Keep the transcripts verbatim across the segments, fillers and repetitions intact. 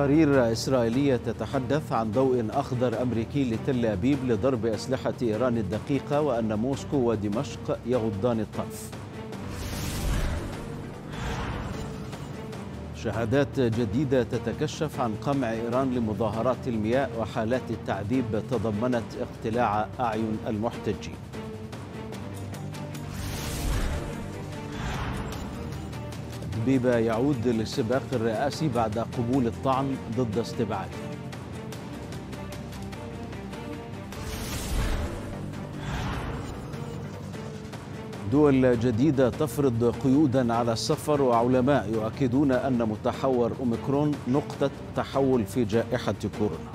تقارير إسرائيلية تتحدث عن ضوء أخضر أمريكي لتل أبيب لضرب أسلحة إيران الدقيقة، وأن موسكو ودمشق يغضان الطرف. شهادات جديدة تتكشف عن قمع إيران لمظاهرات المياه وحالات التعذيب تضمنت اقتلاع أعين المحتجين. دبيبة يعود للسباق الرئاسي بعد قبول الطعن ضد استبعاده. دول جديدة تفرض قيودا على السفر، وعلماء يؤكدون أن متحور أوميكرون نقطة تحول في جائحة كورونا.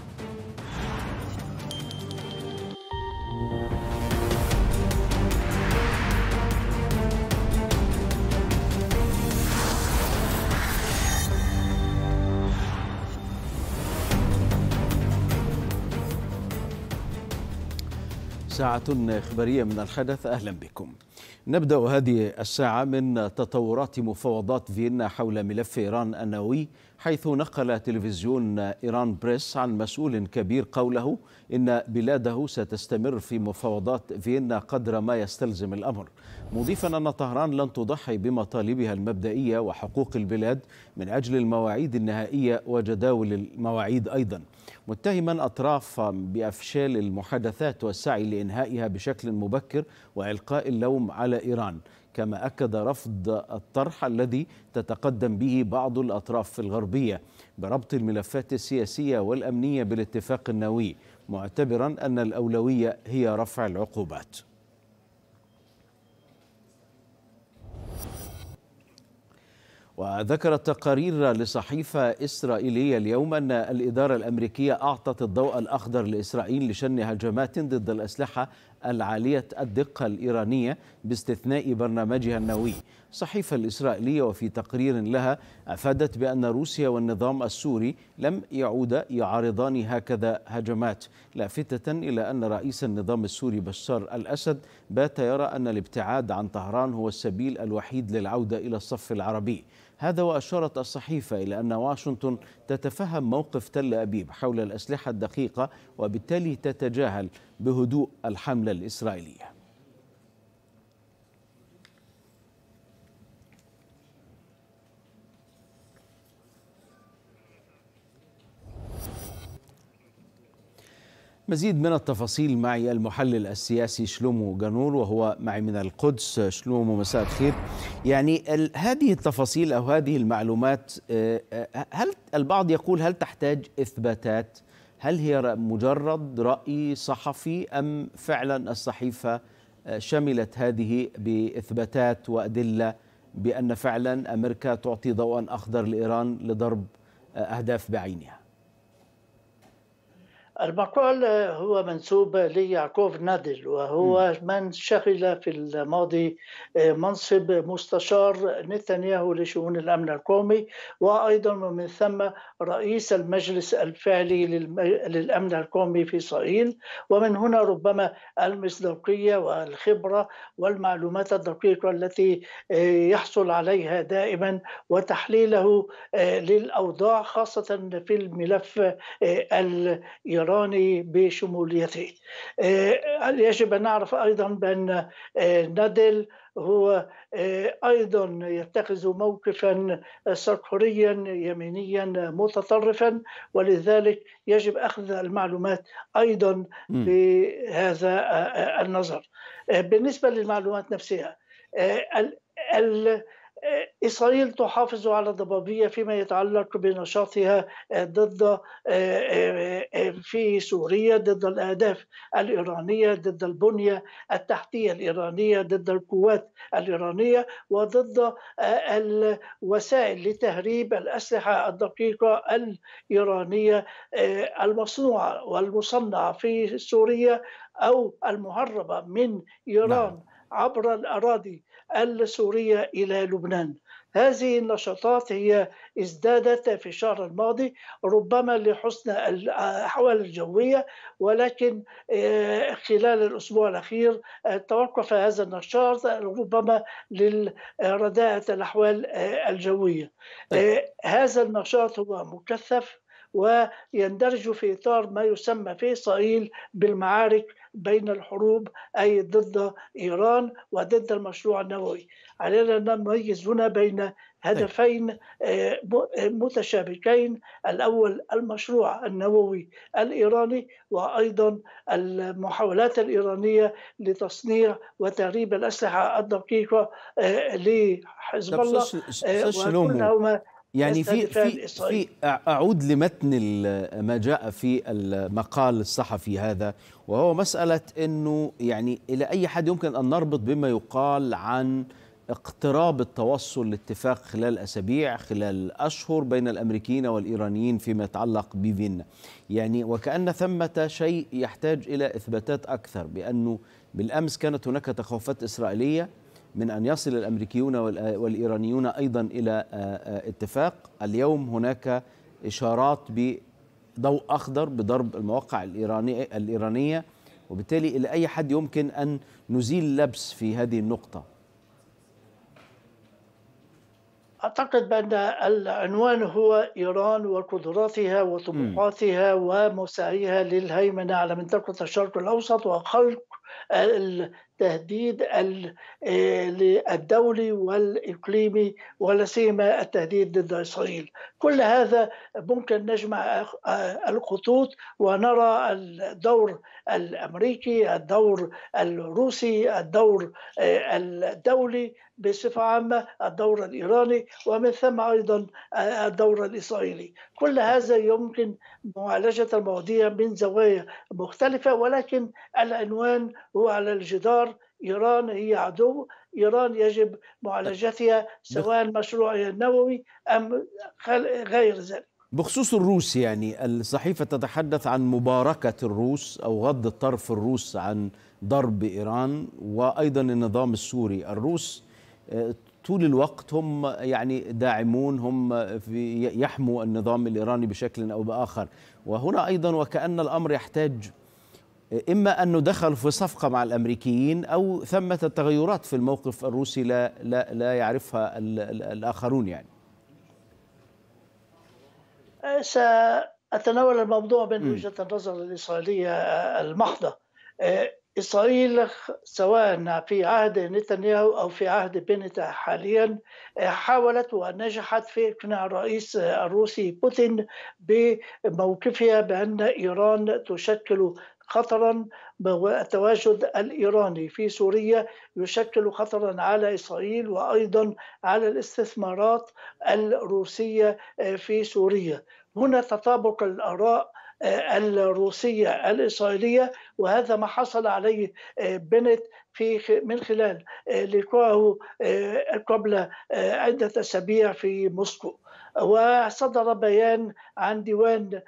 ساعة إخبارية من الحدث، أهلا بكم. نبدأ هذه الساعة من تطورات مفاوضات فيينا حول ملف إيران النووي، حيث نقل تلفزيون إيران بريس عن مسؤول كبير قوله إن بلاده ستستمر في مفاوضات فيينا قدر ما يستلزم الأمر، مضيفا أن طهران لن تضحي بمطالبها المبدئية وحقوق البلاد من أجل المواعيد النهائية وجداول المواعيد أيضا، متهما أطراف بأفشال المحادثات والسعي لإنهائها بشكل مبكر وإلقاء اللوم على إيران. كما أكد رفض الطرح الذي تتقدم به بعض الأطراف الغربية بربط الملفات السياسية والأمنية بالاتفاق النووي، معتبرا أن الأولوية هي رفع العقوبات. وذكرت تقارير لصحيفة إسرائيلية اليوم أن الإدارة الأمريكية أعطت الضوء الأخضر لإسرائيل لشن هجمات ضد الأسلحة العالية الدقة الإيرانية باستثناء برنامجها النووي. الصحيفة الإسرائيلية وفي تقرير لها أفادت بأن روسيا والنظام السوري لم يعودا يعارضان هكذا هجمات، لافتة إلى أن رئيس النظام السوري بشار الأسد بات يرى أن الابتعاد عن طهران هو السبيل الوحيد للعودة إلى الصف العربي. هذا وأشارت الصحيفة إلى أن واشنطن تتفهم موقف تل أبيب حول الأسلحة الدقيقة، وبالتالي تتجاهل بهدوء الحملة الإسرائيلية. مزيد من التفاصيل معي المحلل السياسي شلومو جانور، وهو معي من القدس. شلومو، مساء الخير. يعني هذه التفاصيل أو هذه المعلومات، هل البعض يقول هل تحتاج إثباتات؟ هل هي مجرد رأي صحفي أم فعلا الصحيفة شملت هذه بإثباتات وأدلة بأن فعلا أمريكا تعطي ضوءا أخضر لإيران لضرب أهداف بعينها؟ المقال هو منسوب ليعقوب نادل، وهو من شغل في الماضي منصب مستشار نتنياهو لشؤون الأمن القومي، وأيضا ومن ثم رئيس المجلس الفعلي للأمن القومي في إسرائيل. ومن هنا ربما المصداقية والخبرة والمعلومات الدقيقة التي يحصل عليها دائما وتحليله للأوضاع، خاصة في الملف الإيراني بشموليته. يجب أن نعرف أيضا بأن نادل هو أيضا يتخذ موقفا سكريا يمينيا متطرفا، ولذلك يجب أخذ المعلومات أيضا بهذا النظر. بالنسبة للمعلومات نفسها، إسرائيل تحافظ على ضبابية فيما يتعلق بنشاطها ضد في سوريا، ضد الأهداف الإيرانية، ضد البنية التحتية الإيرانية، ضد القوات الإيرانية، وضد الوسائل لتهريب الأسلحة الدقيقة الإيرانية المصنوعة والمصنعة في سوريا أو المهربة من إيران عبر الأراضي السورية إلى لبنان. هذه النشاطات هي ازدادت في الشهر الماضي ربما لحسن الأحوال الجوية، ولكن خلال الأسبوع الأخير توقف هذا النشاط ربما لرداءة الأحوال الجوية. هذا النشاط هو مكثف ويندرج في إطار ما يسمى في إسرائيل بالمعارك بين الحروب، أي ضد إيران وضد المشروع النووي. علينا أن نميز هنا بين طيب. هدفين متشابكين: الأول المشروع النووي الإيراني، وأيضا المحاولات الإيرانية لتصنيع وتهريب الأسلحة الدقيقة لحزب طب الله، أستاذ شلومو، وكلهما يعني في يستهدفان في إسرائيل. في أعود لمتن ما جاء في المقال الصحفي هذا، وهو مسألة أنه يعني إلى أي حد يمكن أن نربط بما يقال عن اقتراب التوصل لاتفاق خلال أسابيع، خلال أشهر، بين الأمريكيين والإيرانيين فيما يتعلق بفيينا، يعني وكأن ثمة شيء يحتاج إلى إثباتات أكثر، بأنه بالأمس كانت هناك تخوفات إسرائيلية من أن يصل الأمريكيون والإيرانيون أيضا إلى اتفاق. اليوم هناك إشارات بضوء أخضر بضرب المواقع الإيرانية الإيرانية وبالتالي إلى أي حد يمكن أن نزيل لبس في هذه النقطة؟ أعتقد بأن العنوان هو إيران وقدراتها وطموحاتها ومساعيها للهيمنة على منطقة الشرق الأوسط وخلق التهديد الدولي والإقليمي، ولا سيما التهديد ضد إسرائيل. كل هذا ممكن نجمع الخطوط ونرى الدور الأمريكي، الدور الروسي، الدور الدولي بصفة عامة، الدور الإيراني، ومن ثم أيضا الدور الإسرائيلي. كل هذا يمكن معالجة المواضيع من زوايا مختلفة، ولكن العنوان هو على الجدار: إيران هي عدو، إيران يجب معالجتها سواء مشروعها النووي أم غير ذلك. بخصوص الروس، يعني الصحيفة تتحدث عن مباركة الروس أو غض الطرف الروس عن ضرب إيران، وأيضا النظام السوري. الروس طول الوقت هم يعني داعمون، هم في يحموا النظام الإيراني بشكل أو بآخر، وهنا أيضا وكأن الأمر يحتاج إما أنه دخل في صفقة مع الأمريكيين أو ثمة تغيرات في الموقف الروسي لا لا لا يعرفها الآخرون. يعني سأتناول الموضوع من وجهة النظر الإسرائيلية المحضة. إسرائيل سواء في عهد نتنياهو أو في عهد بنت حاليا حاولت ونجحت في إقناع الرئيس الروسي بوتين بموقفها بأن إيران تشكل خطرا، والتواجد الإيراني في سوريا يشكل خطرا على إسرائيل وأيضا على الاستثمارات الروسية في سوريا. هنا تطابق الآراء الروسية الإسرائيلية، وهذا ما حصل عليه بنت في من خلال لقائه قبل عدة أسابيع في موسكو. وصدر بيان عن ديوان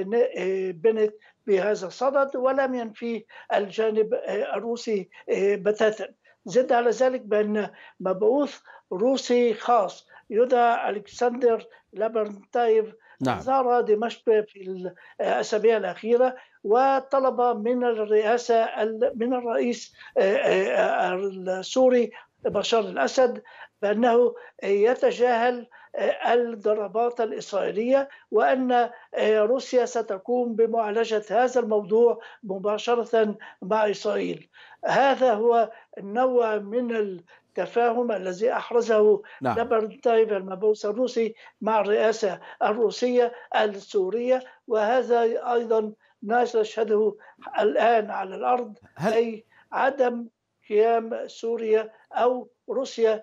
بنت بهذا الصدد ولم ينفيه الجانب الروسي بتاتا. زد على ذلك بأن مبعوث روسي خاص يدعى ألكسندر لابرنتايف نعم. زار دمشق في الأسابيع الأخيرة وطلب من الرئاسة من الرئيس السوري بشار الأسد بأنه يتجاهل الضربات الإسرائيلية، وأن روسيا ستقوم بمعالجة هذا الموضوع مباشرة مع إسرائيل. هذا هو النوع من التفاهم الذي أحرزه نعم. لابرنتايف المبعوث الروسي مع الرئاسة الروسية السورية، وهذا أيضا نشهده الآن على الأرض، هل... أي عدم قيام سوريا أو روسيا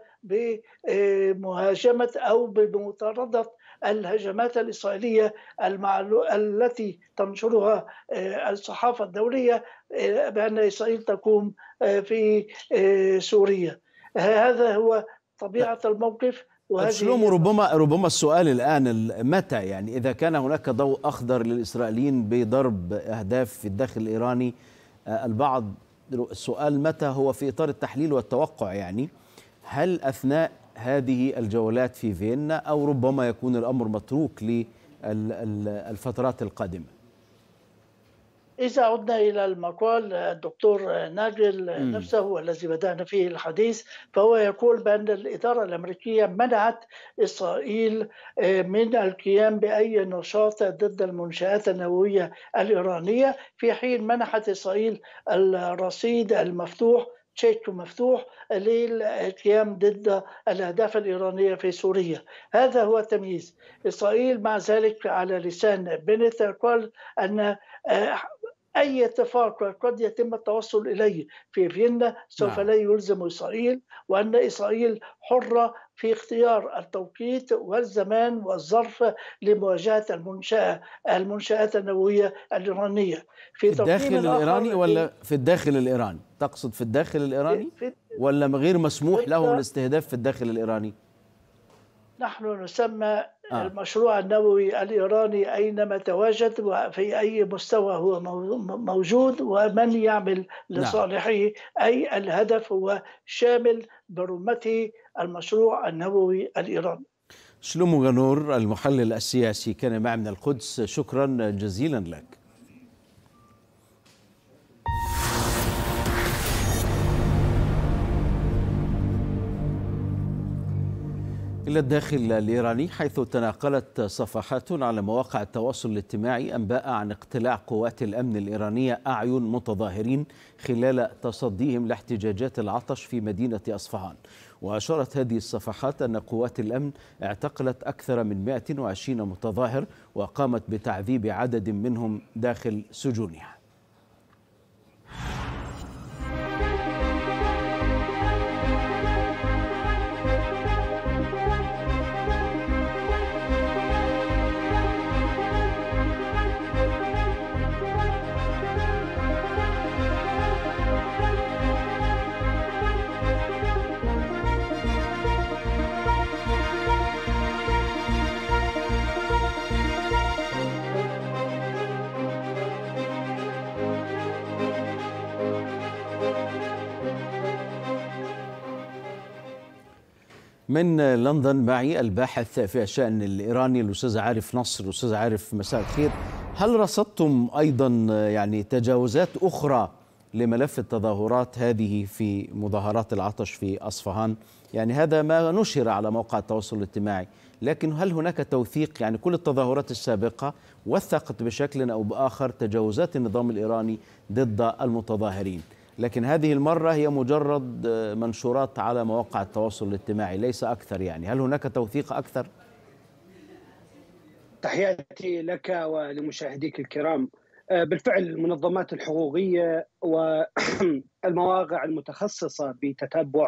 بمهاجمة أو بمطاردة الهجمات الإسرائيلية المعلو... التي تنشرها الصحافة الدولية بأن إسرائيل تقوم في سوريا. هذا هو طبيعة الموقف. شلومو، ربما ربما السؤال الآن متى، يعني إذا كان هناك ضوء أخضر للإسرائيليين بضرب أهداف في الداخل الإيراني، البعض السؤال متى هو في إطار التحليل والتوقع، يعني هل أثناء هذه الجولات في فيينا أو ربما يكون الأمر متروك للفترات القادمة؟ إذا عدنا إلى المقال الدكتور ناجل امم نفسه والذي بدأنا فيه الحديث، فهو يقول بأن الإدارة الأمريكية منعت إسرائيل آه، من القيام بأي نشاط ضد المنشآت النووية الإيرانية، في حين منحت إسرائيل الرصيد المفتوح، تشيك مفتوح للقيام ضد الأهداف الإيرانية في سوريا. هذا هو التمييز. إسرائيل مع ذلك على لسان بنت قال أن آه، أي اتفاق قد يتم التوصل إليه في فيينا سوف نعم. لا يلزم إسرائيل، وأن إسرائيل حرة في اختيار التوقيت والزمان والظرف لمواجهة المنشأة المنشآت النووية الإيرانية. في في الداخل تقييم الإيراني آخر ولا في الداخل الإيراني؟ تقصد في الداخل الإيراني في ولا غير مسموح لهم ضد الاستهداف في الداخل الإيراني؟ نحن نسمى آه المشروع النووي الإيراني أينما تواجد وفي أي مستوى هو موجود ومن يعمل نعم. لصالحه، أي الهدف هو شامل برمته المشروع النووي الإيراني. شلومو غنور المحلل السياسي كان معي من القدس، شكرا جزيلا لك. إلى الداخل الإيراني، حيث تناقلت صفحات على مواقع التواصل الاجتماعي أنباء عن اقتلاع قوات الأمن الإيرانية أعين متظاهرين خلال تصديهم لاحتجاجات العطش في مدينة أصفهان. وأشارت هذه الصفحات أن قوات الأمن اعتقلت أكثر من مئة وعشرين متظاهر وقامت بتعذيب عدد منهم داخل سجونها. من لندن معي الباحث في الشأن الإيراني الأستاذ عارف نصر. أستاذ عارف، مساء الخير. هل رصدتم أيضا يعني تجاوزات أخرى لملف التظاهرات هذه في مظاهرات العطش في أصفهان؟ يعني هذا ما نشر على موقع التواصل الاجتماعي، لكن هل هناك توثيق؟ يعني كل التظاهرات السابقة وثقت بشكل أو بآخر تجاوزات النظام الإيراني ضد المتظاهرين، لكن هذه المرة هي مجرد منشورات على مواقع التواصل الاجتماعي ليس أكثر. يعني هل هناك توثيق أكثر؟ تحياتي لك ولمشاهديك الكرام. بالفعل المنظمات الحقوقية والمواقع المتخصصة بتتبع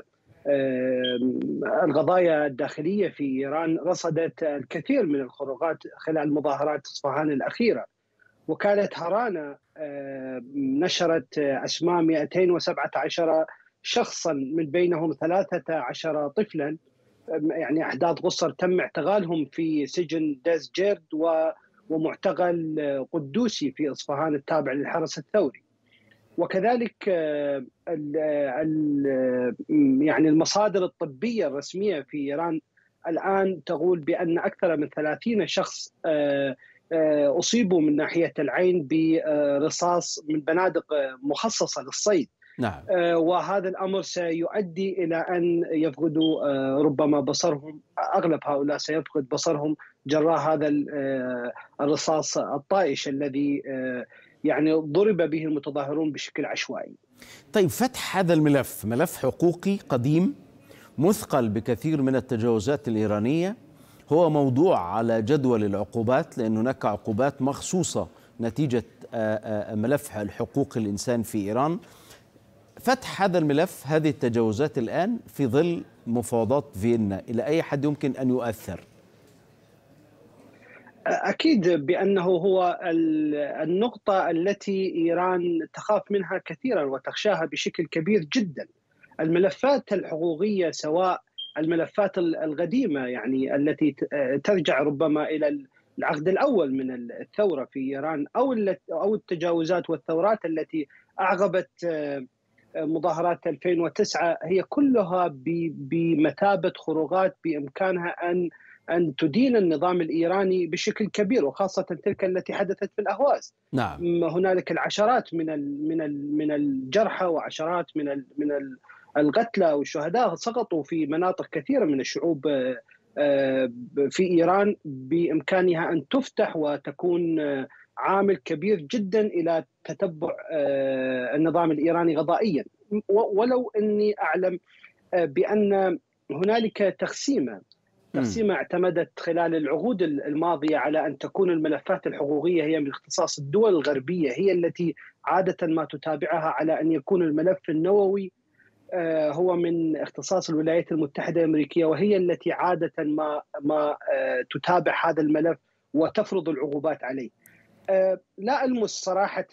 القضايا الداخلية في إيران رصدت الكثير من الخروقات خلال مظاهرات أصفهان الأخيرة. وكالة هارانا نشرت أسماء مئتين وسبعة عشر شخصا من بينهم ثلاثة عشر طفلا، يعني أحداث قصر تم اعتقالهم في سجن دازجيرد ومعتقل قدوسي في أصفهان التابع للحرس الثوري. وكذلك ال ال يعني المصادر الطبية الرسمية في إيران الآن تقول بأن أكثر من ثلاثين شخص أصيبوا من ناحية العين برصاص من بنادق مخصصة للصيد. نعم. وهذا الأمر سيؤدي إلى أن يفقدوا ربما بصرهم، أغلب هؤلاء سيفقد بصرهم جراء هذا الرصاص الطائش الذي يعني ضرب به المتظاهرون بشكل عشوائي. طيب، فتح هذا الملف ملف حقوقي قديم مثقل بكثير من التجاوزات الإيرانية، هو موضوع على جدول العقوبات، لأن هناك عقوبات مخصوصة نتيجة ملف الحقوق الإنسان في إيران. فتح هذا الملف، هذه التجاوزات الآن في ظل مفاوضات فيينا، إلى أي حد يمكن أن يؤثر؟ أكيد بأنه هو النقطة التي إيران تخاف منها كثيرا وتخشاها بشكل كبير جدا. الملفات الحقوقية، سواء الملفات القديمة يعني التي ترجع ربما إلى العقد الأول من الثورة في إيران، أو أو التجاوزات والثورات التي أعقبت مظاهرات ألفين وتسعة، هي كلها بمثابة خروقات بإمكانها أن أن تدين النظام الإيراني بشكل كبير، وخاصة تلك التي حدثت في الأهواز. نعم. هنالك العشرات من ال من ال من الجرحى وعشرات من ال من القتلى والشهداء سقطوا في مناطق كثيرة من الشعوب في إيران، بإمكانها أن تفتح وتكون عامل كبير جدا إلى تتبع النظام الإيراني غضائيا. ولو أني أعلم بأن هنالك تقسيمة تقسيمة اعتمدت خلال العقود الماضية على أن تكون الملفات الحقوقية هي من اختصاص الدول الغربية، هي التي عادة ما تتابعها، على أن يكون الملف النووي هو من اختصاص الولايات المتحدة الأمريكية، وهي التي عادة ما ما تتابع هذا الملف وتفرض العقوبات عليه. لا ألمس صراحة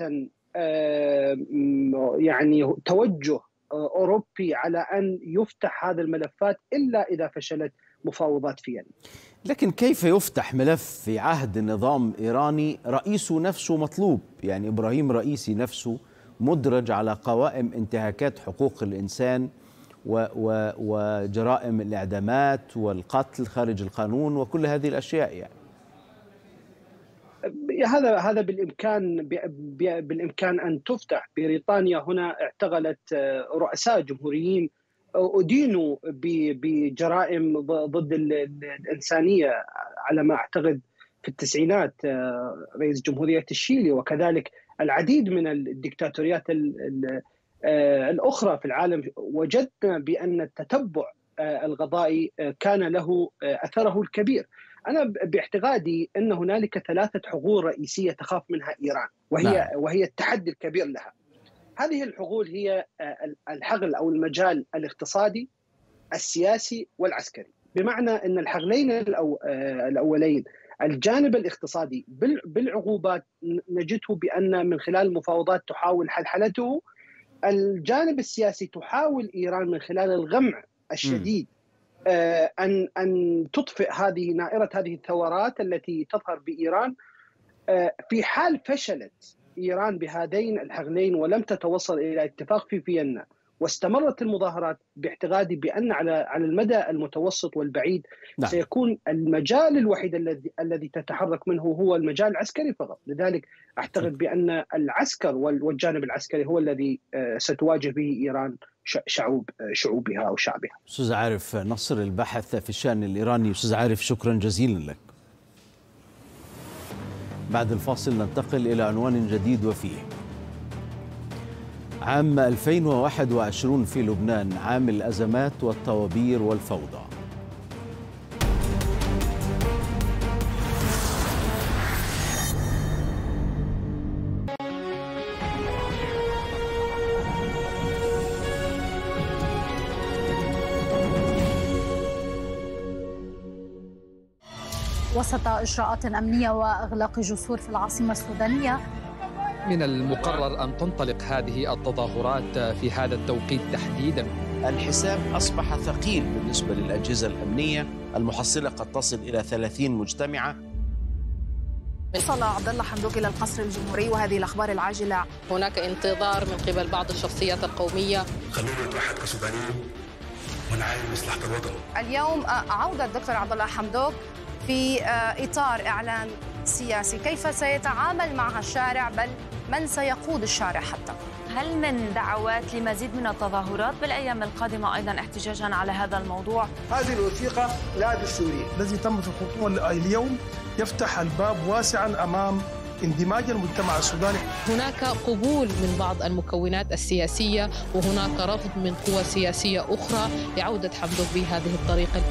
يعني توجه أوروبي على أن يفتح هذا الملفات إلا إذا فشلت مفاوضات فيينا. لكن كيف يفتح ملف في عهد نظام إيراني رئيسه نفسه مطلوب؟ يعني إبراهيم رئيسي نفسه مدرج على قوائم انتهاكات حقوق الإنسان و و وجرائم الإعدامات والقتل خارج القانون وكل هذه الأشياء. يعني هذا هذا بالامكان بالامكان ان تفتح. بريطانيا هنا اعتقلت رؤساء جمهوريين ادينوا بجرائم ضد الانسانيه على ما اعتقد في التسعينات، رئيس جمهوريه الشيلي، وكذلك العديد من الدكتاتوريات الاخرى في العالم. وجدنا بان التتبع القضائي كان له اثره الكبير. أنا باعتقادي أن هنالك ثلاثة حقول رئيسية تخاف منها إيران، وهي نعم. وهي التحدي الكبير لها. هذه الحقول هي الحقل أو المجال الاقتصادي، السياسي والعسكري. بمعنى أن الحقلين الأولين، الجانب الاقتصادي بالعقوبات نجده بأن من خلال المفاوضات تحاول حلحلته. الجانب السياسي تحاول إيران من خلال الغمع الشديد م. أن أن تطفئ هذه نائرة هذه الثورات التي تظهر بإيران. في حال فشلت إيران بهذين الحقلين ولم تتوصل إلى اتفاق في فيينا واستمرت المظاهرات، باعتقادي بأن على على المدى المتوسط والبعيد نعم. سيكون المجال الوحيد الذي الذي تتحرك منه هو المجال العسكري فقط. لذلك أعتقد بأن العسكر والجانب العسكري هو الذي ستواجه به إيران شعوب شعوبها أو شعبها. أستاذ عارف نصر، الباحث في الشأن الإيراني. أستاذ عارف، شكرا جزيلا لك. بعد الفاصل ننتقل إلى عنوان جديد وفيه: عام ألفين وواحد وعشرين في لبنان، عام الأزمات والطوابير والفوضى. وسط إجراءات أمنية وإغلاق جسور في العاصمة السودانية، من المقرر أن تنطلق هذه التظاهرات في هذا التوقيت تحديدا. الحساب أصبح ثقيل بالنسبة للأجهزة الأمنية، المحصلة قد تصل إلى ثلاثين مجتمعة. وصل عبد الله حمدوك إلى القصر الجمهوري، وهذه الأخبار العاجلة. هناك انتظار من قبل بعض الشخصيات القومية. خلونا نتوحد كسودانيين ونعاين مصلحة الوطن. اليوم عودة الدكتور عبد الله حمدوك في إطار إعلان سياسي، كيف سيتعامل معها الشارع، بل من سيقود الشارع حتى؟ هل من دعوات لمزيد من التظاهرات بالأيام القادمة أيضا احتجاجا على هذا الموضوع؟ هذه الوثيقة لا دستورية الذي تم في الخطوة اليوم يفتح الباب واسعا أمام اندماج المجتمع السوداني. هناك قبول من بعض المكونات السياسية وهناك رفض من قوى سياسية أخرى لعودة حمدوك بهذه الطريقة.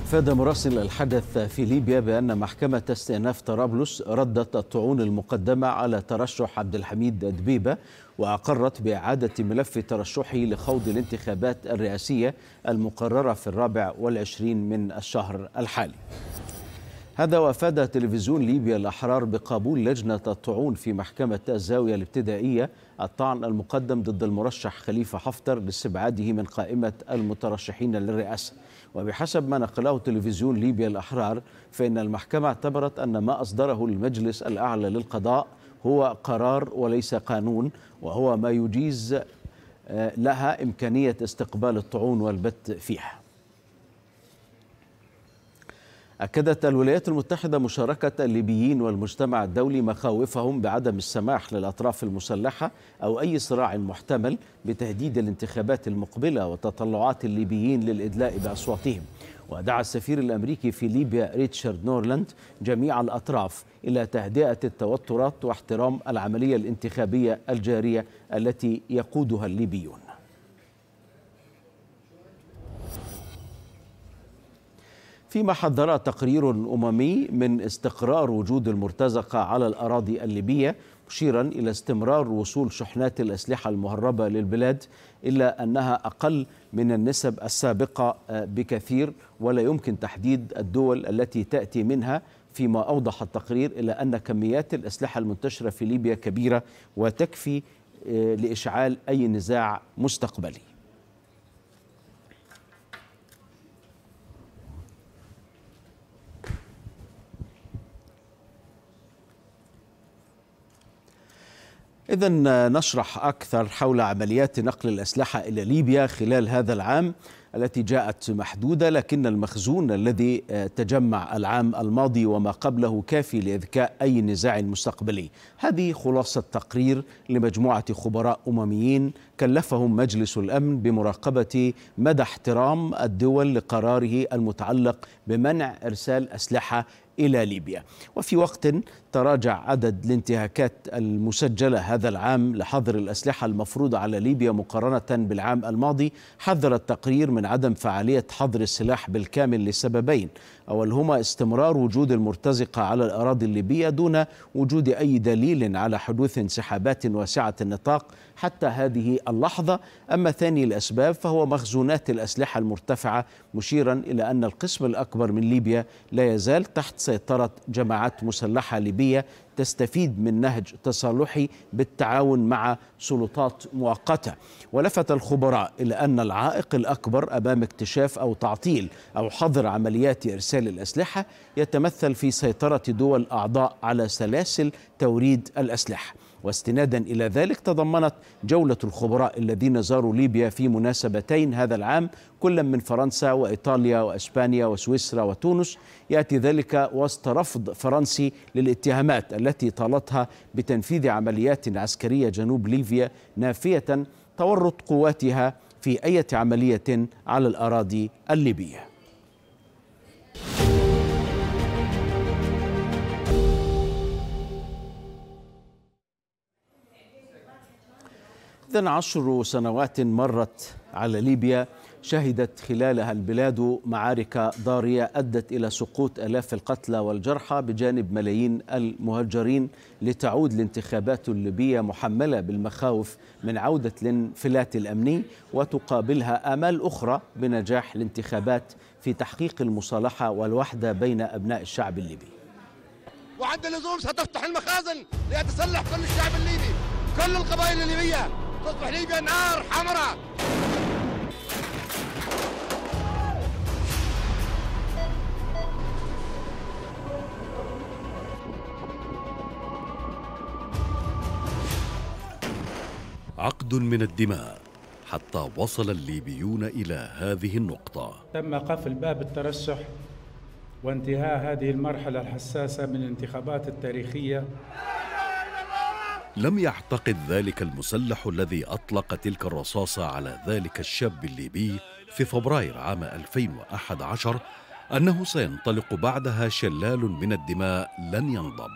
أفاد مراسل الحدث في ليبيا بأن محكمة استئناف طرابلس ردت الطعون المقدمة على ترشح عبد الحميد دبيبة، وأقرت بإعادة ملف ترشحه لخوض الانتخابات الرئاسية المقررة في الرابع والعشرين من الشهر الحالي. هذا وأفاد تلفزيون ليبيا الأحرار بقبول لجنة الطعون في محكمة الزاوية الابتدائية الطعن المقدم ضد المرشح خليفة حفتر لاستبعاده من قائمة المترشحين للرئاسة. وبحسب ما نقله تلفزيون ليبيا الأحرار فإن المحكمة اعتبرت أن ما أصدره المجلس الأعلى للقضاء هو قرار وليس قانون، وهو ما يجيز لها إمكانية استقبال الطعون والبت فيها. أكدت الولايات المتحدة مشاركة الليبيين والمجتمع الدولي مخاوفهم بعدم السماح للأطراف المسلحة أو أي صراع محتمل بتهديد الانتخابات المقبلة وتطلعات الليبيين للإدلاء بأصواتهم. ودعا السفير الأمريكي في ليبيا ريتشارد نورلاند جميع الأطراف إلى تهدئة التوترات واحترام العملية الانتخابية الجارية التي يقودها الليبيون. فيما حذر تقرير أممي من استقرار وجود المرتزقة على الأراضي الليبية، مشيرا إلى استمرار وصول شحنات الأسلحة المهربة للبلاد، إلا أنها أقل من النسب السابقة بكثير، ولا يمكن تحديد الدول التي تأتي منها، فيما أوضح التقرير إلى أن كميات الأسلحة المنتشرة في ليبيا كبيرة وتكفي لإشعال أي نزاع مستقبلي. إذن نشرح أكثر حول عمليات نقل الأسلحة إلى ليبيا خلال هذا العام التي جاءت محدودة، لكن المخزون الذي تجمع العام الماضي وما قبله كافي لإذكاء أي نزاع مستقبلي. هذه خلاصة تقرير لمجموعة خبراء أمميين كلفهم مجلس الأمن بمراقبة مدى احترام الدول لقراره المتعلق بمنع إرسال أسلحة إلى ليبيا. وفي وقت تراجع عدد الانتهاكات المسجلة هذا العام لحظر الأسلحة المفروضة على ليبيا مقارنة بالعام الماضي، حذر التقرير من عدم فعالية حظر السلاح بالكامل لسببين: أولهما استمرار وجود المرتزقة على الأراضي الليبية دون وجود أي دليل على حدوث انسحابات واسعة النطاق حتى هذه اللحظة. أما ثاني الأسباب فهو مخزونات الأسلحة المرتفعة، مشيرا إلى أن القسم الأكبر من ليبيا لا يزال تحت سيطرة جماعات مسلحة ليبية تستفيد من نهج تصالحي بالتعاون مع سلطات مؤقتة. ولفت الخبراء إلى أن العائق الأكبر أمام اكتشاف أو تعطيل أو حظر عمليات إرسال الأسلحة يتمثل في سيطرة دول أعضاء على سلاسل توريد الأسلحة. واستنادا إلى ذلك تضمنت جولة الخبراء الذين زاروا ليبيا في مناسبتين هذا العام، كل من فرنسا وإيطاليا وإسبانيا وسويسرا وتونس، يأتي ذلك وسط رفض فرنسي للاتهامات التي طالتها بتنفيذ عمليات عسكرية جنوب ليبيا، نافية تورط قواتها في أي عملية على الأراضي الليبية. إذن عشر سنوات مرت على ليبيا شهدت خلالها البلاد معارك ضارية أدت إلى سقوط آلاف القتلى والجرحى بجانب ملايين المهجرين، لتعود الانتخابات الليبية محملة بالمخاوف من عودة الانفلات الأمني، وتقابلها آمال أخرى بنجاح الانتخابات في تحقيق المصالحة والوحدة بين أبناء الشعب الليبي. وعند اللزوم ستفتح المخازن ليتسلح كل الشعب الليبي، كل القبائل الليبية تصبح ليبيا نار حمراء. عقد من الدماء حتى وصل الليبيون إلى هذه النقطة. تم قفل باب الترشح وانتهاء هذه المرحلة الحساسة من الانتخابات التاريخية. لم يعتقد ذلك المسلح الذي أطلق تلك الرصاصة على ذلك الشاب الليبي في فبراير عام ألفين وأحد عشر أنه سينطلق بعدها شلال من الدماء لن ينضب.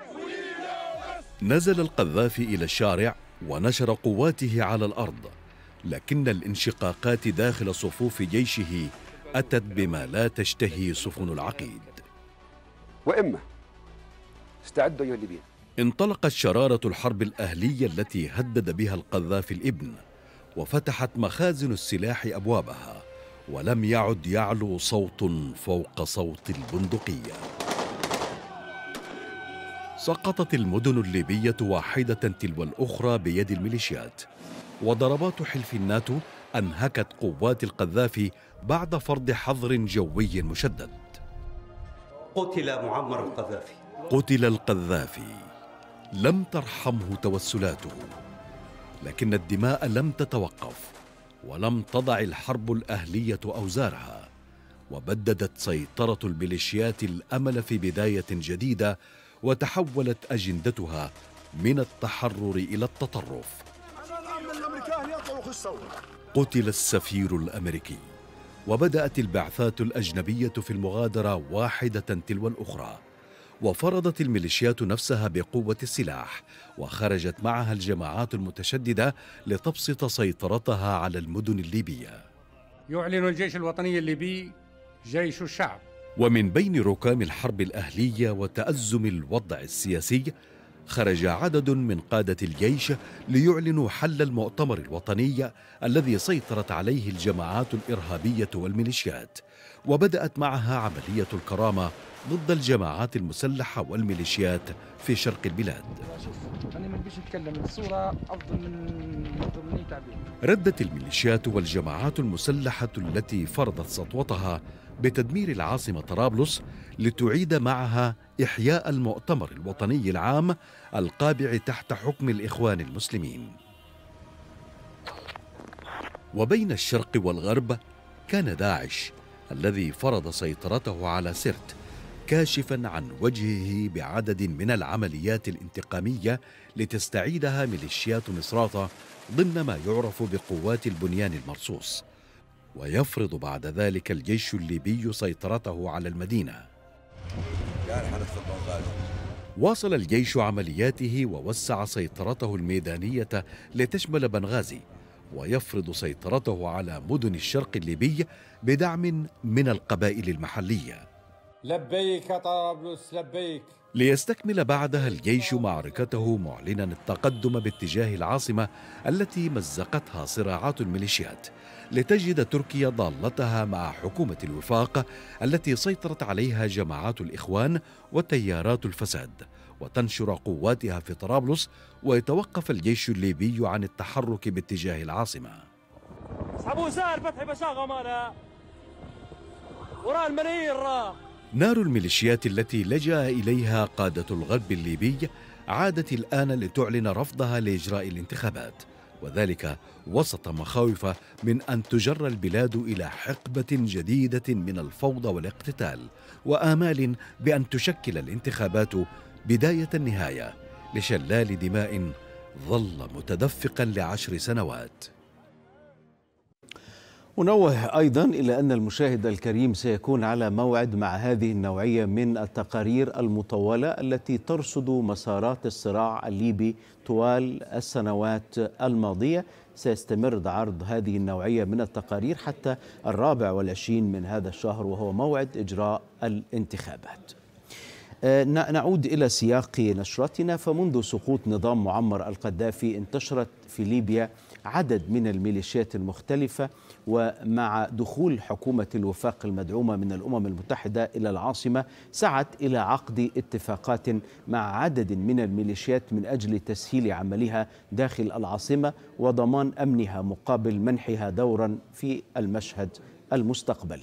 نزل القذافي إلى الشارع ونشر قواته على الأرض، لكن الانشقاقات داخل صفوف جيشه أتت بما لا تشتهي سفن العقيد. وإما استعدوا أيها الليبيين. انطلقت شرارة الحرب الأهلية التي هدد بها القذافي الابن، وفتحت مخازن السلاح أبوابها، ولم يعد يعلو صوت فوق صوت البندقية. سقطت المدن الليبية واحدة تلو الأخرى بيد الميليشيات، وضربات حلف الناتو أنهكت قوات القذافي بعد فرض حظر جوي مشدد. قتل معمر القذافي. قتل القذافي، لم ترحمه توسلاته، لكن الدماء لم تتوقف، ولم تضع الحرب الأهلية أوزارها، وبددت سيطرة الميليشيات الأمل في بداية جديدة، وتحولت أجندتها من التحرر إلى التطرف. قتل السفير الأمريكي، وبدأت البعثات الأجنبية في المغادرة واحدة تلو الأخرى، وفرضت الميليشيات نفسها بقوة السلاح، وخرجت معها الجماعات المتشددة لتبسط سيطرتها على المدن الليبية. يعلن الجيش الوطني الليبي جيش الشعب. ومن بين ركام الحرب الأهلية وتأزم الوضع السياسي، خرج عدد من قادة الجيش ليعلنوا حل المؤتمر الوطني الذي سيطرت عليه الجماعات الإرهابية والميليشيات، وبدأت معها عملية الكرامة ضد الجماعات المسلحة والميليشيات في شرق البلاد. أنا ما بديش أتكلم، الصورة أفضل من تعبير. ردت الميليشيات والجماعات المسلحة التي فرضت سطوتها بتدمير العاصمة طرابلس لتعيد معها إحياء المؤتمر الوطني العام القابع تحت حكم الإخوان المسلمين. وبين الشرق والغرب كان داعش الذي فرض سيطرته على سرت، كاشفا عن وجهه بعدد من العمليات الانتقامية لتستعيدها ميليشيات مصراتة ضمن ما يعرف بقوات البنيان المرصوص، ويفرض بعد ذلك الجيش الليبي سيطرته على المدينة. واصل الجيش عملياته ووسع سيطرته الميدانية لتشمل بنغازي، ويفرض سيطرته على مدن الشرق الليبي بدعم من القبائل المحلية. لبيك يا طرابلس لبيك. ليستكمل بعدها الجيش معركته معلنا التقدم باتجاه العاصمة التي مزقتها صراعات الميليشيات، لتجد تركيا ضالتها مع حكومة الوفاق التي سيطرت عليها جماعات الإخوان وتيارات الفساد، وتنشر قواتها في طرابلس، ويتوقف الجيش الليبي عن التحرك باتجاه العاصمة. اسحبوا سهل فتحي بشاغة مانا وراء المنير. نار الميليشيات التي لجأ إليها قادة الغرب الليبي عادت الآن لتعلن رفضها لإجراء الانتخابات، وذلك وسط مخاوف من أن تجر البلاد إلى حقبة جديدة من الفوضى والاقتتال، وآمال بأن تشكل الانتخابات بداية النهاية لشلال دماء ظل متدفقا لعشر سنوات. ونوه أيضا إلى أن المشاهد الكريم سيكون على موعد مع هذه النوعية من التقارير المطولة التي ترصد مسارات الصراع الليبي طوال السنوات الماضية. سيستمر عرض هذه النوعية من التقارير حتى الرابع والعشرين من هذا الشهر، وهو موعد إجراء الانتخابات. نعود إلى سياق نشرتنا. فمنذ سقوط نظام معمر القذافي انتشرت في ليبيا عدد من الميليشيات المختلفة، ومع دخول حكومة الوفاق المدعومة من الأمم المتحدة إلى العاصمة سعت إلى عقد اتفاقات مع عدد من الميليشيات من أجل تسهيل عملها داخل العاصمة وضمان أمنها مقابل منحها دورا في المشهد المستقبلي.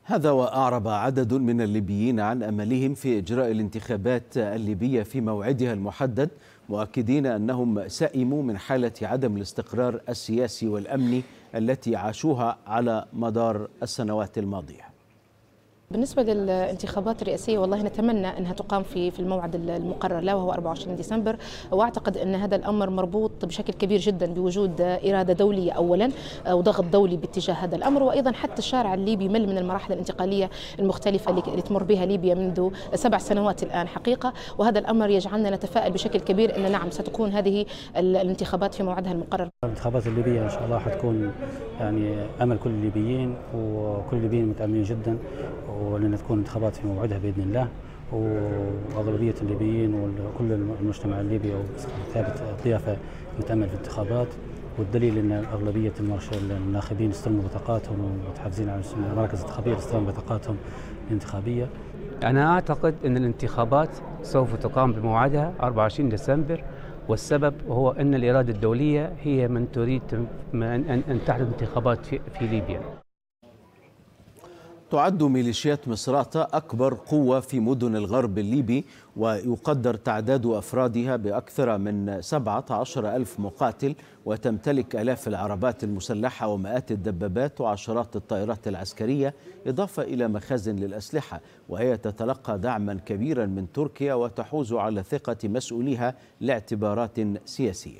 هذا وأعرب عدد من الليبيين عن أملهم في إجراء الانتخابات الليبية في موعدها المحدد، مؤكدين أنهم سئموا من حالة عدم الاستقرار السياسي والأمني التي عاشوها على مدار السنوات الماضية. بالنسبة للانتخابات الرئاسية والله نتمنى أنها تقام في في الموعد المقرر له وهو أربعة وعشرين ديسمبر، وأعتقد أن هذا الأمر مربوط بشكل كبير جدا بوجود إرادة دولية أولا وضغط دولي باتجاه هذا الأمر، وأيضا حتى الشارع الليبي مل من المراحل الانتقالية المختلفة اللي تمر بها ليبيا منذ سبع سنوات الآن حقيقة، وهذا الأمر يجعلنا نتفائل بشكل كبير أن نعم ستكون هذه الانتخابات في موعدها المقرر. الانتخابات الليبية إن شاء الله حتكون يعني أمل كل الليبيين، وكل الليبيين متأملين جدا ولن تكون انتخابات في موعدها بإذن الله، وأغلبية الليبيين وكل المجتمع الليبي وثابت الضيافة متأمل في الانتخابات، والدليل أن أغلبية الناخبين استلموا بطاقاتهم ومتحفزين على المراكز الانتخابية استلموا بطاقاتهم الانتخابية. أنا أعتقد أن الانتخابات سوف تقام بموعدها أربعة وعشرين ديسمبر، والسبب هو أن الإرادة الدولية هي من تريد أن تحدث انتخابات في ليبيا. تعد ميليشيات مصراتة أكبر قوة في مدن الغرب الليبي، ويقدر تعداد أفرادها بأكثر من سبعة عشر ألف مقاتل، وتمتلك آلاف العربات المسلحة ومئات الدبابات وعشرات الطائرات العسكرية، إضافة إلى مخازن للأسلحة، وهي تتلقى دعما كبيرا من تركيا وتحوز على ثقة مسؤوليها لاعتبارات سياسية.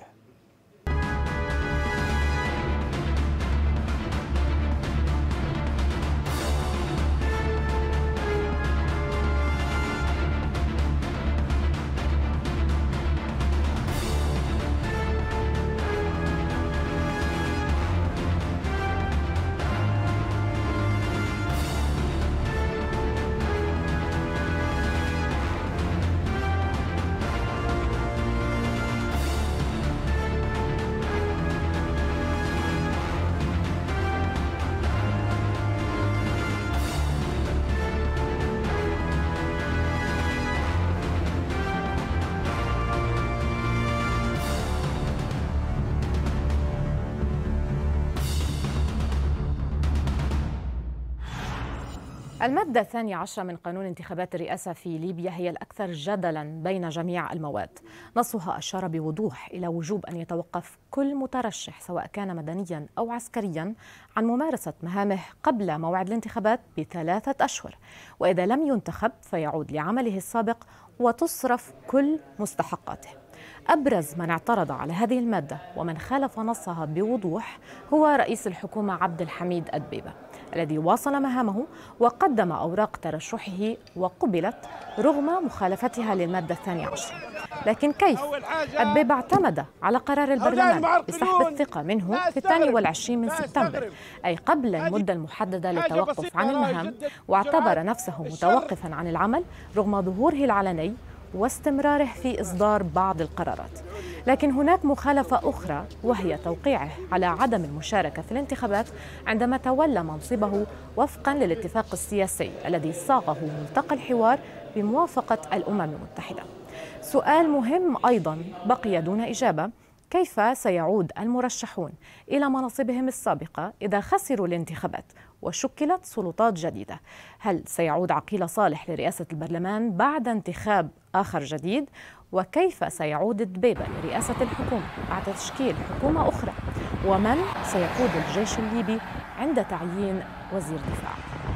المادة الثانية عشرة من قانون انتخابات الرئاسة في ليبيا هي الأكثر جدلا بين جميع المواد. نصها أشار بوضوح إلى وجوب أن يتوقف كل مترشح سواء كان مدنيا أو عسكريا عن ممارسة مهامه قبل موعد الانتخابات بثلاثة أشهر، وإذا لم ينتخب فيعود لعمله السابق وتصرف كل مستحقاته. أبرز من اعترض على هذه المادة ومن خالف نصها بوضوح هو رئيس الحكومة عبد الحميد أدبيبة، الذي واصل مهامه وقدم أوراق ترشحه وقبلت رغم مخالفتها للمادة الثانية عشرة. لكن كيف؟ أدبيبة اعتمد على قرار البرلمان بسحب الثقة منه في الثاني والعشرين من سبتمبر، أي قبل المدة المحددة للتوقف عن المهام، واعتبر نفسه متوقفا عن العمل رغم ظهوره العلني واستمراره في إصدار بعض القرارات. لكن هناك مخالفة أخرى وهي توقيعه على عدم المشاركة في الانتخابات عندما تولى منصبه وفقا للاتفاق السياسي الذي صاغه ملتقى الحوار بموافقة الأمم المتحدة. سؤال مهم أيضا بقي دون إجابة: كيف سيعود المرشحون إلى مناصبهم السابقة إذا خسروا الانتخابات وشكلت سلطات جديدة؟ هل سيعود عقيل صالح لرئاسة البرلمان بعد انتخاب آخر جديد؟ وكيف سيعود دبيبة لرئاسة الحكومة بعد تشكيل حكومة أخرى؟ ومن سيقود الجيش الليبي عند تعيين وزير دفاع؟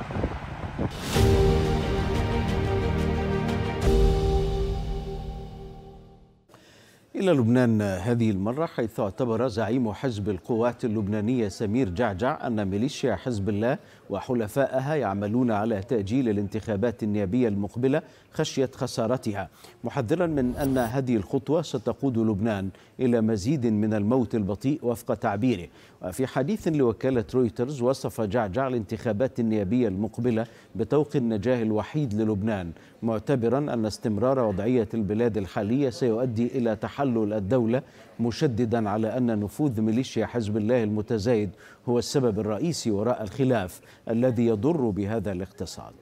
إلى لبنان هذه المرة، حيث اعتبر زعيم حزب القوات اللبنانية سمير جعجع أن ميليشيا حزب الله وحلفائها يعملون على تأجيل الانتخابات النيابية المقبلة خشية خسارتها، محذرا من أن هذه الخطوة ستقود لبنان إلى مزيد من الموت البطيء وفق تعبيره. وفي حديث لوكالة رويترز وصف جعجع الانتخابات النيابية المقبلة بطوق النجاة الوحيد للبنان، معتبرا أن استمرار وضعية البلاد الحالية سيؤدي إلى تحلل الدولة، مشددا على أن نفوذ ميليشيا حزب الله المتزايد هو السبب الرئيسي وراء الخلاف الذي يضر بهذا الاقتصاد.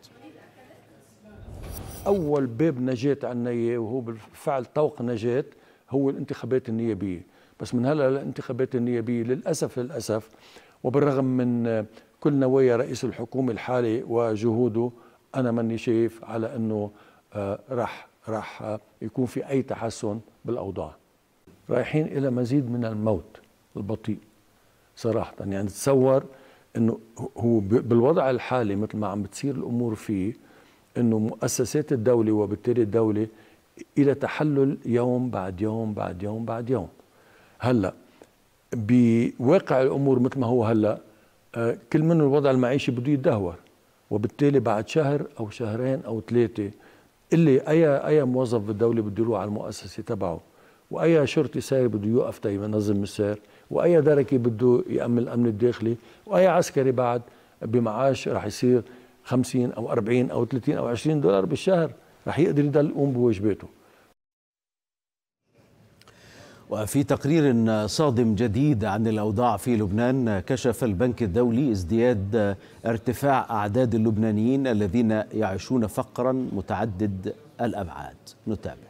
أول باب نجاة عنا وهو بالفعل طوق نجاة هو الانتخابات النيابية، بس من هلا الانتخابات النيابية للأسف للأسف وبالرغم من كل نوايا رئيس الحكومة الحالي وجهوده أنا ماني شايف على أنه آه راح راح آه يكون في أي تحسن بالأوضاع. رايحين إلى مزيد من الموت البطيء صراحة. يعني تصور أنه هو بالوضع الحالي مثل ما عم بتصير الأمور فيه، أنه مؤسسات الدولة وبالتالي الدولة إلى تحلل يوم بعد يوم بعد يوم بعد يوم. هلأ بواقع الأمور مثل ما هو هلأ آه كل من الوضع المعيشي بده يتدهور، وبالتالي بعد شهر أو شهرين أو ثلاثة اللي أي أي موظف بالدولة بده يروح على المؤسسة تبعه، وأي شرطي ساير بده يوقف ينظم السير، وأي دركي بده يأمن الأمن الداخلي، وأي عسكري بعد بمعاش رح يصير خمسين أو أربعين أو ثلاثين أو عشرين دولار بالشهر رح يقدر يضل يقوم بواجباته. وفي تقرير صادم جديد عن الأوضاع في لبنان، كشف البنك الدولي ازدياد ارتفاع أعداد اللبنانيين الذين يعيشون فقرا متعدد الأبعاد. نتابع.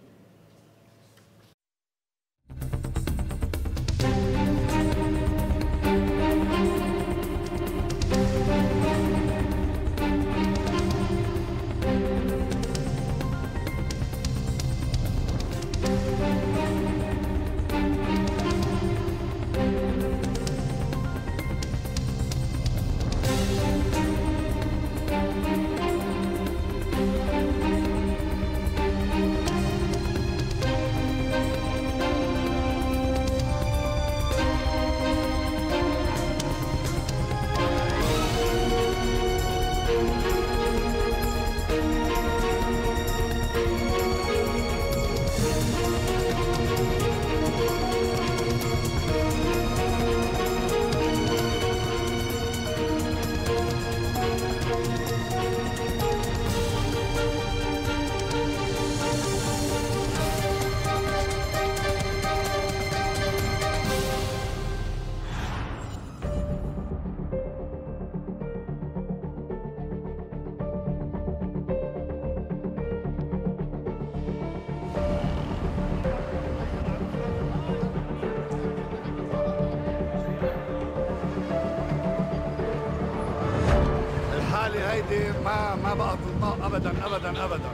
هيدي ما ما بقى تنطق ابدا ابدا ابدا.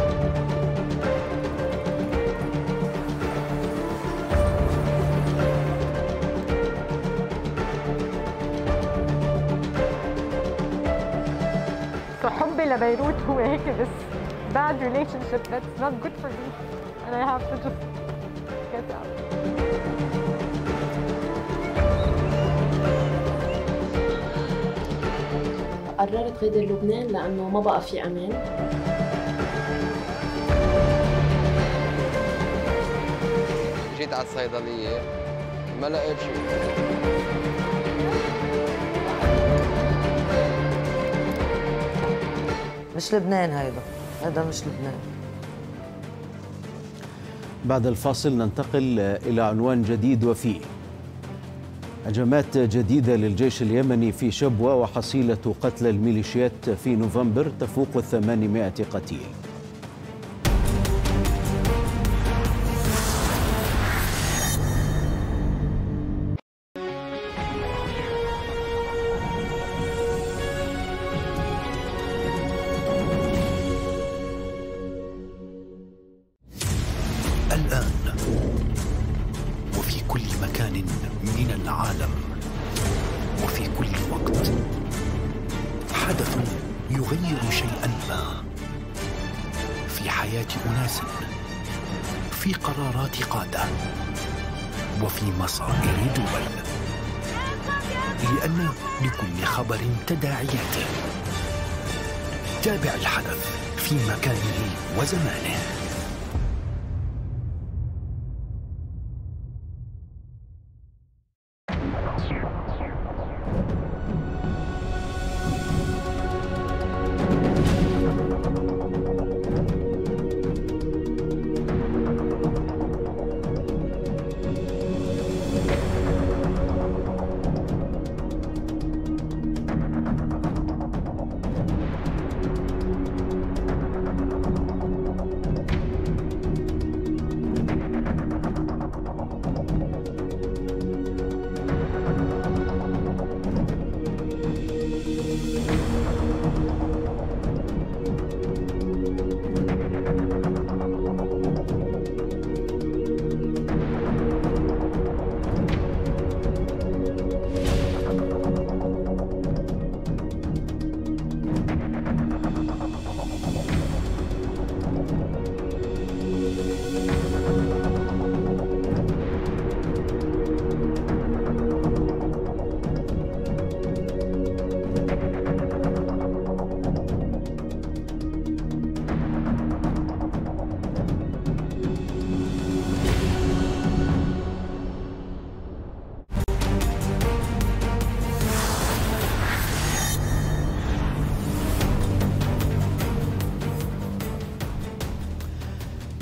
حبي لبيروت هو هيك بس bad relationship that's not good for me and I have to just get out. قررت غادر لبنان لأنه ما بقى في أمان. جيت على الصيدلية ما لقيت شيء. مش لبنان هيدا، هيدا مش لبنان. بعد الفاصل ننتقل إلى عنوان جديد وفيه هجمات جديدة للجيش اليمني في شبوة وحصيلة قتلى الميليشيات في نوفمبر تفوق الثمانمائة قتيل. الآن وفي كل مكان من العالم وفي كل وقت حدث يغير شيئا ما في حياة أناس، في قرارات قادة، وفي مصائر دول، لأن لكل خبر تداعياته. تابع الحدث في مكانه وزمانه.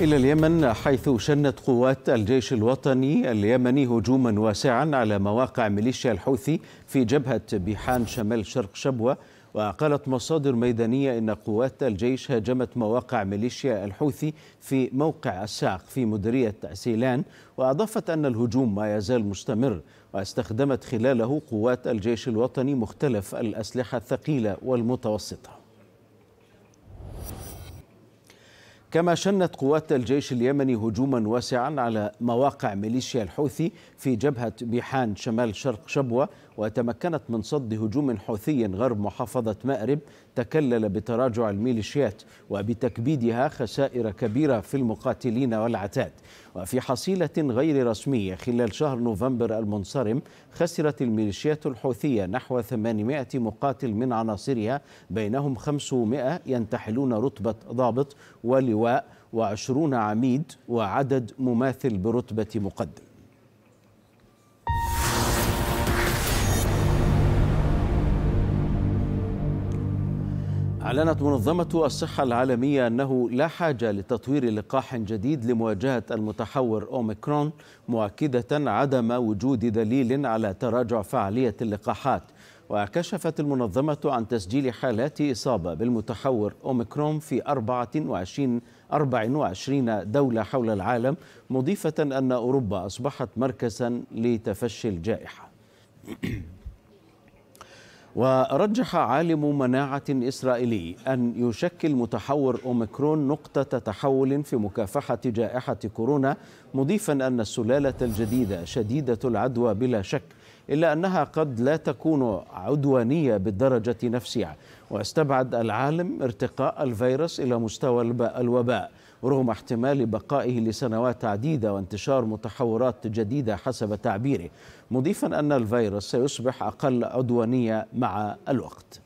إلى اليمن، حيث شنت قوات الجيش الوطني اليمني هجوما واسعا على مواقع ميليشيا الحوثي في جبهة بيحان شمال شرق شبوة. وقالت مصادر ميدانية إن قوات الجيش هاجمت مواقع ميليشيا الحوثي في موقع الساق في مديرية سيلان، وأضافت أن الهجوم ما يزال مستمر، واستخدمت خلاله قوات الجيش الوطني مختلف الأسلحة الثقيلة والمتوسطة. كما شنت قوات الجيش اليمني هجوما واسعا على مواقع ميليشيا الحوثي في جبهة بيحان شمال شرق شبوة، وتمكنت من صد هجوم حوثي غرب محافظة مأرب تكلل بتراجع الميليشيات وبتكبيدها خسائر كبيرة في المقاتلين والعتاد. وفي حصيلة غير رسمية خلال شهر نوفمبر المنصرم، خسرت الميليشيات الحوثية نحو ثمانمائة مقاتل من عناصرها، بينهم خمسمائة ينتحلون رتبة ضابط ولواء وعشرون عميد وعدد مماثل برتبة مقدم. أعلنت منظمة الصحة العالمية أنه لا حاجة لتطوير لقاح جديد لمواجهة المتحور أوميكرون، مؤكدة عدم وجود دليل على تراجع فعالية اللقاحات. وكشفت المنظمة عن تسجيل حالات إصابة بالمتحور أوميكرون في أربع وعشرين دولة حول العالم، مضيفة أن أوروبا أصبحت مركزا لتفشي الجائحة. ورجح عالم مناعة إسرائيلي أن يشكل متحور أوميكرون نقطة تحول في مكافحة جائحة كورونا، مضيفا أن السلالة الجديدة شديدة العدوى بلا شك، إلا أنها قد لا تكون عدوانية بالدرجة نفسها. واستبعد العالم ارتقاء الفيروس إلى مستوى الوباء رغم احتمال بقائه لسنوات عديدة وانتشار متحورات جديدة حسب تعبيره، مضيفا أن الفيروس سيصبح أقل عدوانية مع الوقت.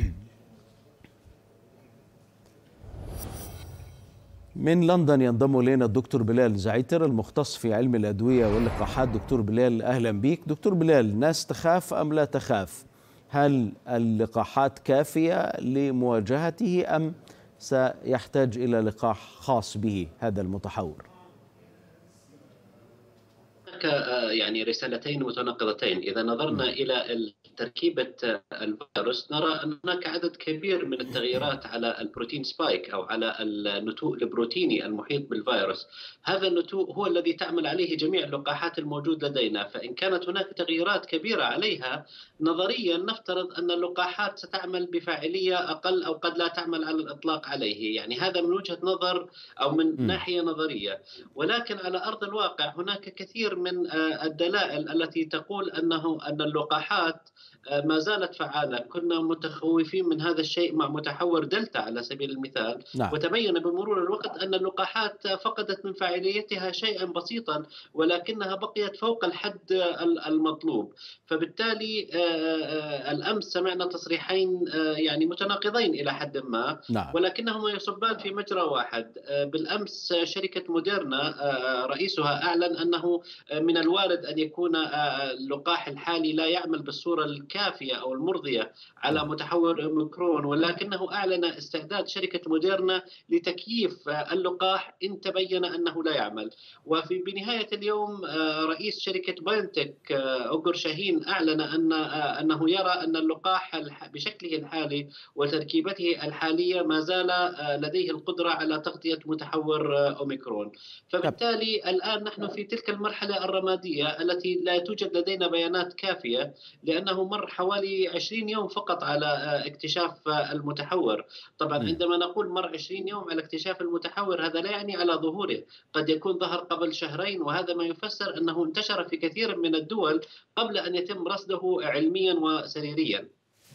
من لندن ينضم إلينا الدكتور بلال زعيتر المختص في علم الأدوية واللقاحات. دكتور بلال أهلا بك. دكتور بلال، ناس تخاف أم لا تخاف؟ هل اللقاحات كافية لمواجهته أم سيحتاج إلى لقاح خاص به هذا المتحور؟ هناك يعني رسالتين متناقضتين. إذا نظرنا م. إلى تركيبة الفيروس نرى أن هناك عدد كبير من التغييرات على البروتين سبايك أو على النتوء البروتيني المحيط بالفيروس. هذا النتوء هو الذي تعمل عليه جميع اللقاحات الموجود لدينا، فإن كانت هناك تغييرات كبيرة عليها نظريا نفترض أن اللقاحات ستعمل بفاعلية أقل أو قد لا تعمل على الإطلاق عليه. يعني هذا من وجهة نظر أو من م. ناحية نظرية، ولكن على أرض الواقع هناك كثير من الدلائل التي تقول أنه أن اللقاحات ما زالت فعالة. كنا متخوفين من هذا الشيء مع متحور دلتا على سبيل المثال، نعم. وتبين بمرور الوقت أن اللقاحات فقدت من فاعليتها شيئا بسيطا ولكنها بقيت فوق الحد المطلوب. فبالتالي الأمس سمعنا تصريحين يعني متناقضين إلى حد ما، نعم. ولكنهما يصبان في مجرى واحد. بالأمس شركة موديرنا رئيسها أعلن أنه من الوارد أن يكون اللقاح الحالي لا يعمل بالصورة الكافية أو المرضية على متحور أوميكرون، ولكنه أعلن استعداد شركة موديرنا لتكييف اللقاح إن تبين أنه لا يعمل. وفي بنهاية اليوم رئيس شركة بايونتك أوغر شاهين أعلن أن أنه يرى أن اللقاح بشكله الحالي وتركيبته الحالية ما زال لديه القدرة على تغطية متحور أوميكرون. فبالتالي الآن نحن في تلك المرحلة الرمادية التي لا توجد لدينا بيانات كافية، لأنه مر حوالي عشرين يوم فقط على اكتشاف المتحور. طبعا عندما نقول مر عشرين يوم على اكتشاف المتحور هذا لا يعني على ظهوره، قد يكون ظهر قبل شهرين، وهذا ما يفسر أنه انتشر في كثير من الدول قبل أن يتم رصده علميا وسريريا.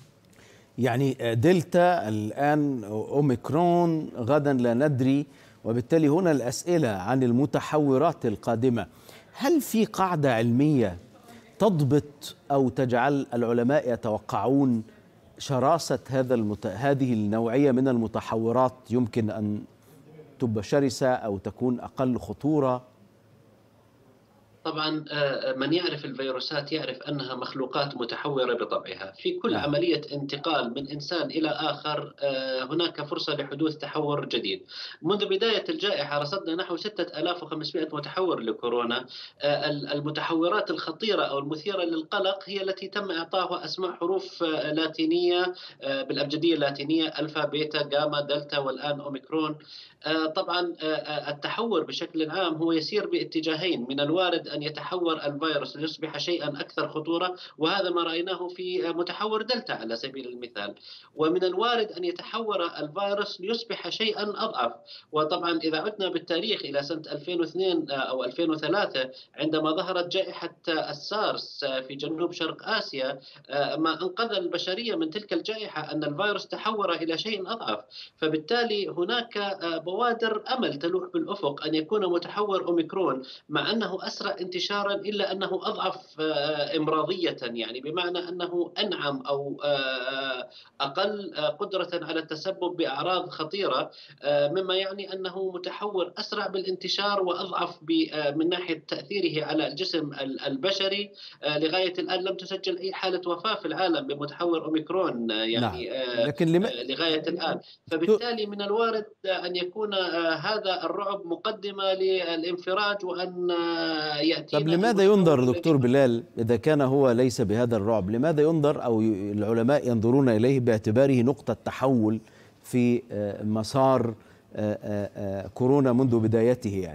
يعني دلتا الآن، أوميكرون غدا لا ندري، وبالتالي هنا الأسئلة عن المتحورات القادمة. هل في قاعدة علمية تضبط أو تجعل العلماء يتوقعون شراسة هذا المت... هذه النوعية من المتحورات يمكن أن تبقى شرسة أو تكون أقل خطورة؟ طبعا من يعرف الفيروسات يعرف أنها مخلوقات متحورة بطبعها. في كل عملية انتقال من إنسان إلى آخر هناك فرصة لحدوث تحور جديد. منذ بداية الجائحة رصدنا نحو ستة آلاف وخمسمائة متحور لكورونا. المتحورات الخطيرة أو المثيرة للقلق هي التي تم إعطائها أسماء حروف لاتينية بالأبجدية اللاتينية: ألفا، بيتا، جاما، دلتا، والآن أوميكرون. طبعا التحور بشكل عام هو يسير باتجاهين. من الوارد أن يتحور الفيروس ليصبح شيئا أكثر خطورة، وهذا ما رأيناه في متحور دلتا على سبيل المثال. ومن الوارد أن يتحور الفيروس ليصبح شيئا أضعف. وطبعا إذا عدنا بالتاريخ إلى سنة ألفين واثنين أو ألفين وثلاثة عندما ظهرت جائحة السارس في جنوب شرق آسيا، ما أنقذ البشرية من تلك الجائحة أن الفيروس تحور إلى شيء أضعف. فبالتالي هناك بوادر أمل تلوح بالأفق أن يكون متحور أوميكرون مع أنه أسرع انتشارا إلا أنه أضعف إمراضية، يعني بمعنى أنه أنعم أو أقل قدرة على التسبب بأعراض خطيرة، مما يعني أنه متحور أسرع بالانتشار وأضعف من ناحية تأثيره على الجسم البشري. لغاية الآن لم تسجل أي حالة وفاة في العالم بمتحور أوميكرون يعني نعم. لكن لم... لغاية الآن. فبالتالي من الوارد أن يكون هذا الرعب مقدمة للانفراج وأن يأتي. طب لماذا ينظر دكتور بلال إذا كان هو ليس بهذا الرعب؟ لماذا ينظر أو العلماء ينظرون إليه باعتباره نقطة تحول في مسار كورونا منذ بدايته يعني؟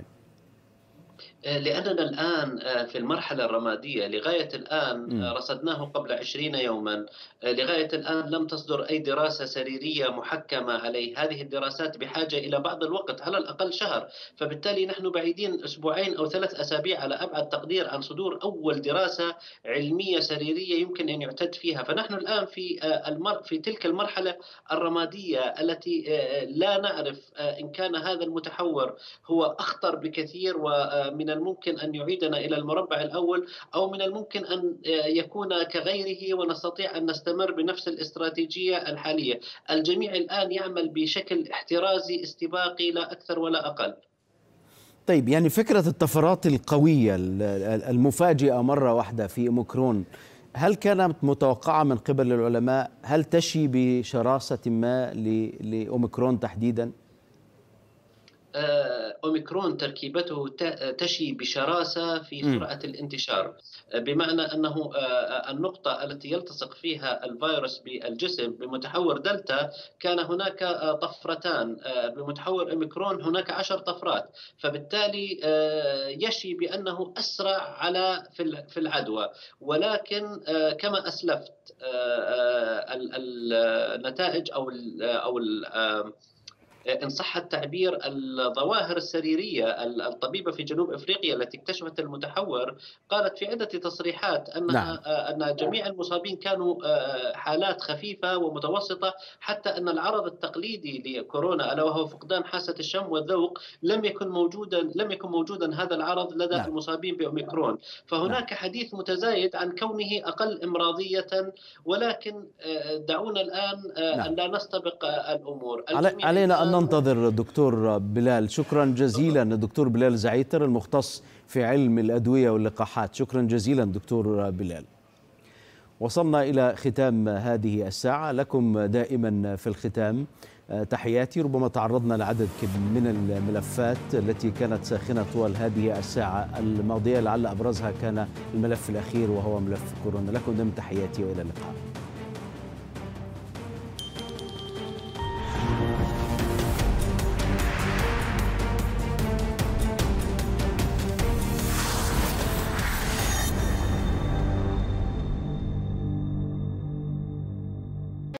لأننا الآن في المرحلة الرمادية. لغاية الآن رصدناه قبل عشرين يوما. لغاية الآن لم تصدر أي دراسة سريرية محكمة عليه. هذه الدراسات بحاجة إلى بعض الوقت، على الأقل شهر. فبالتالي نحن بعيدين أسبوعين أو ثلاث أسابيع على أبعد تقدير عن صدور أول دراسة علمية سريرية يمكن أن يعتد فيها. فنحن الآن في المر... في تلك المرحلة الرمادية التي لا نعرف إن كان هذا المتحور هو أخطر بكثير ومن الممكن أن يعيدنا إلى المربع الأول، أو من الممكن أن يكون كغيره ونستطيع أن نستمر بنفس الاستراتيجية الحالية. الجميع الآن يعمل بشكل احترازي استباقي لا أكثر ولا أقل. طيب يعني فكرة الطفرات القوية المفاجئة مرة واحدة في أوميكرون هل كانت متوقعة من قبل العلماء؟ هل تشي بشراسة ما لأوميكرون تحديداً؟ أوميكرون تركيبته تشي بشراسة في سرعة الانتشار، بمعنى أنه النقطة التي يلتصق فيها الفيروس بالجسم بمتحور دلتا كان هناك طفرتان، بمتحور أوميكرون هناك عشر طفرات. فبالتالي يشي بأنه أسرع على في العدوى. ولكن كما أسلفت النتائج أو ال أو ال إن صح التعبير الظواهر السريرية الطبيبة في جنوب أفريقيا التي اكتشفت المتحور قالت في عدة تصريحات أنها نعم. أن جميع المصابين كانوا حالات خفيفة ومتوسطة، حتى أن العرض التقليدي لكورونا ألا وهو فقدان حاسة الشم والذوق لم يكن موجودا لم يكن موجودا هذا العرض لدى نعم. المصابين بأوميكرون. فهناك نعم. حديث متزايد عن كونه أقل إمراضية، ولكن دعونا الآن نعم. أن لا نستبق الأمور. علينا أن ننتظر. دكتور بلال، شكرا جزيلا. الدكتور بلال زعيتر المختص في علم الأدوية واللقاحات، شكرا جزيلا دكتور بلال. وصلنا إلى ختام هذه الساعة. لكم دائما في الختام تحياتي. ربما تعرضنا لعدد من الملفات التي كانت ساخنة طوال هذه الساعة الماضية، لعل أبرزها كان الملف الأخير وهو ملف كورونا. لكم دائما تحياتي وإلى اللقاء.